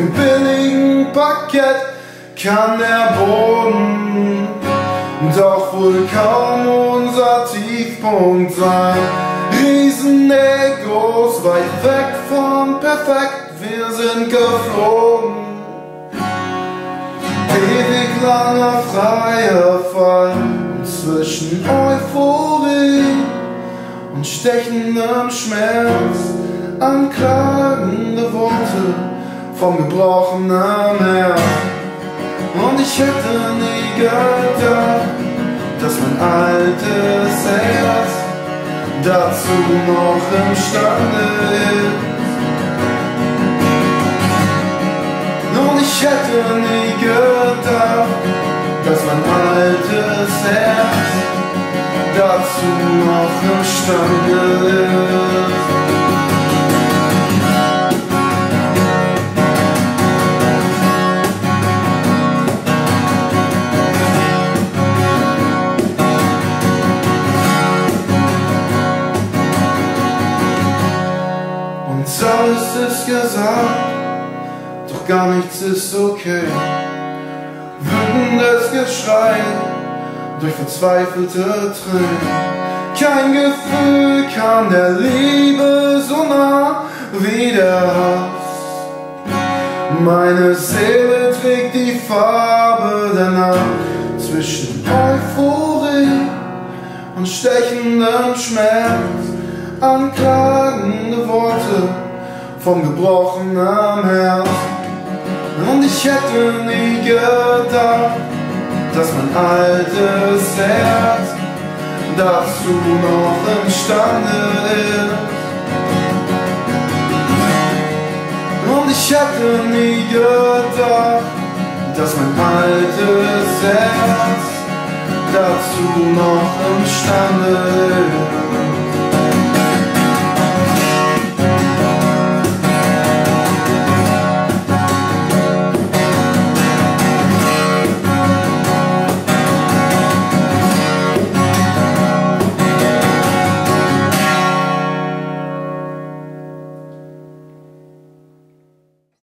dem billigen Parkett kann der Boden doch wohl kaum unser Tiefpunkt sein. Riesenegos weit weg von perfekt, wir sind geflogen. Ewig langer freier Fall zwischen Euphorie und stechendem Schmerz, anklagende Worte vom gebrochenen Herz. Und ich hätte nie gedacht, dass mein altes Herz dazu noch imstande ist. Und ich hätte nie gedacht, dass mein altes Herz dazu noch imstande ist. Alles ist gesagt, doch gar nichts ist okay. Wütendes Geschrei durch verzweifelte Tränen. Kein Gefühl kam der Liebe so nah wie der Hass. Meine Seele trägt die Farbe der Nacht zwischen Euphorie und stechendem Schmerz, anklagende Worte vom gebrochenen Herz. Und ich hätte nie gedacht, dass mein altes Herz dazu noch imstande ist. Und ich hätte nie gedacht, dass mein altes Herz dazu noch imstande ist.